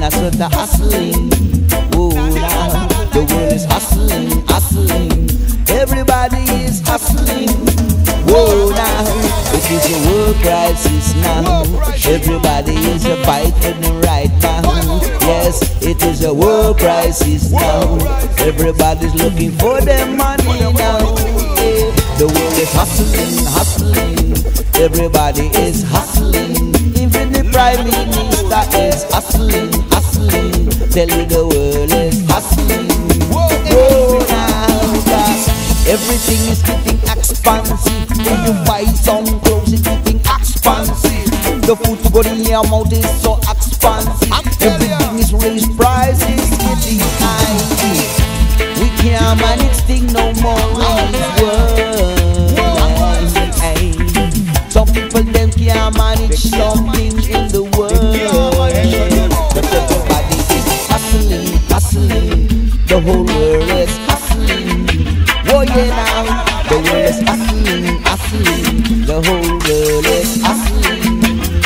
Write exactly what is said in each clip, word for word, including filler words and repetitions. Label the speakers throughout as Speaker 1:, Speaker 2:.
Speaker 1: I sort of hustling. Oh, now the world is hustling, hustling. Everybody is hustling. Whoa, now it is a world crisis now. Everybody is a fighting right now. Yes, it is a world crisis now. Everybody's looking for their money now. Yeah. The world is hustling, hustling. Everybody is hustling. Even the Prime Minister is hustling, hustling. Tell you the world is hustling. Whoa, now that everything is getting expensive. When you buy some clothes, it's getting expensive. The food to go in your mouth is so expensive. Everything is raised, prices getting high. We can't manage thing no more in this world. Some people them can't manage something in the world. But everybody is hustling, hustling. The whole world is hustling. Oh yeah now, the world is hustling, hustling. The whole world is hustling.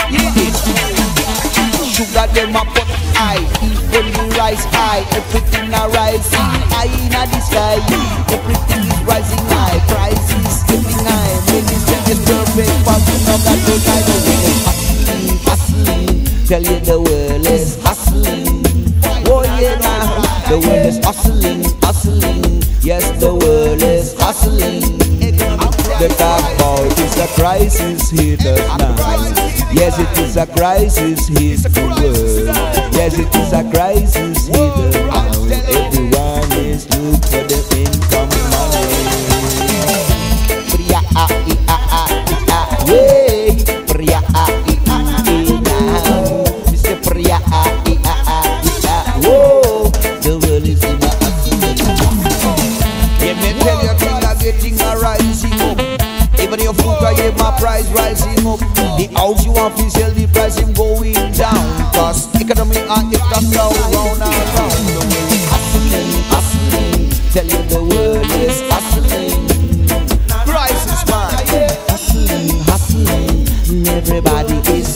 Speaker 1: Sugar them a put high, even the rice high. Everything a rising high in the sky. Everything is rising high, prices getting high. Maybe it's perfect, but you know that the world is hustling, hustling. Tell you the world is hustling. Oh yeah now, the world is hustling, hustling. Yes, the world is hustling. The talk about is a crisis hit us now. Yes, it is a crisis hit the world. Yes, it is a crisis hit us now. Everyone is looking for the income money. Priya ah ah ah ah way. Priya ah ah now. Mister Priya ah ah ah. Whoa, the world is in a hustling. Let me tell you, things are getting a rising up. Even your food, I get my price rising up. The house you want to sell, the price him going down. Cause economy and it just go round and round. The world is hustling, hustling. Tell you the world is hustling. Prices man, hustling, hustling. Everybody is